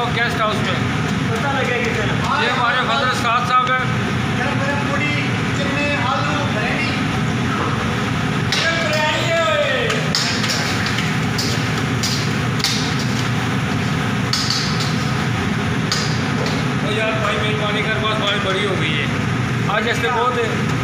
चौक guest house में। पता लगे कि ये हमारे फजल उस्ताद साहब हैं। पूरी चिकने आलू बिरयानी यार भाई मेहरबानी कर, बस हमारी बड़ी हो गई है आज, ऐसे बहुत